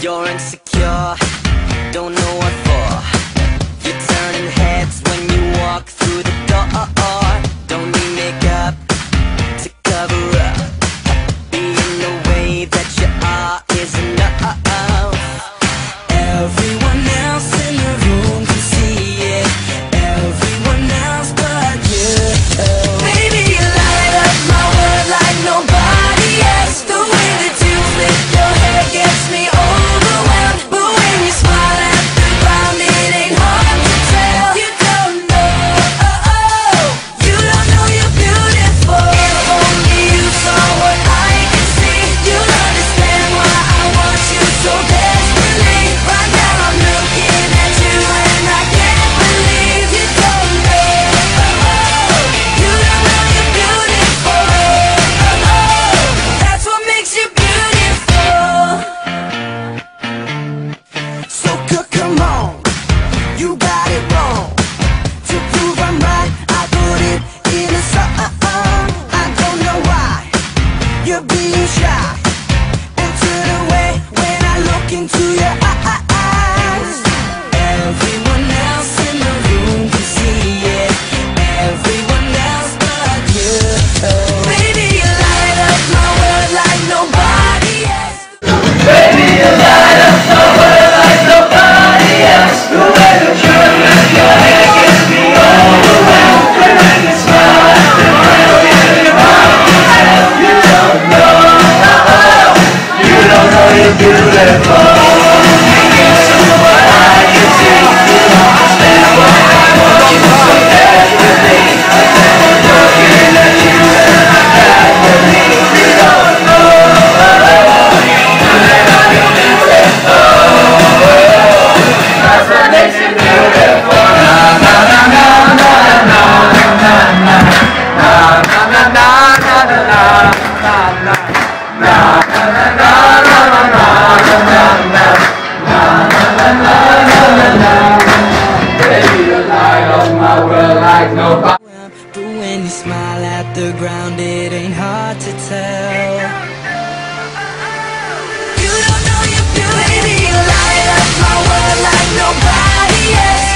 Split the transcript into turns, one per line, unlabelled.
You're insecure, don't know what for. You're turning heads when you walk through the door. Don't need makeup to cover up. Being the way that you are is enough. Everyone else in the room can see it. Everyone else but you. Baby, you light up my world like nobody else. The way that you flip your hair gets me overwhelmed. But when you smile at the ground, it ain't hard to tell. You don't know, you don't know you're beautiful. If only you saw what I can see, you'll understand why I want you so desperately. Right now I'm looking at you and I can't believe you don't know, you don't know you're beautiful. That's what makes you beautiful. So come on, you got it wrong. To prove I'm right, I put it in a song. I don't know why you're being shy and turn away when I look into your eyes. Everyone else in the room can see it. Everyone else but you. Baby, you light up my world like nobody else. Baby, you light up my world like nobody else. The way that you flip your hair gets me overwhelmed. When you smile at the ground, it's hard to tell. You don't know, you don't know you're beautiful. So what I can see, you understand why I want you so desperately. I'm looking at you and I can't believe you don't know, you don't know you're beautiful. That's what makes you beautiful. Na na na na na na na na na na na na na na. Baby, you light up my world like nobody. But when you smile at the ground, it ain't hard to tell. You don't know you're beautiful. Baby, you light up my world like nobody else.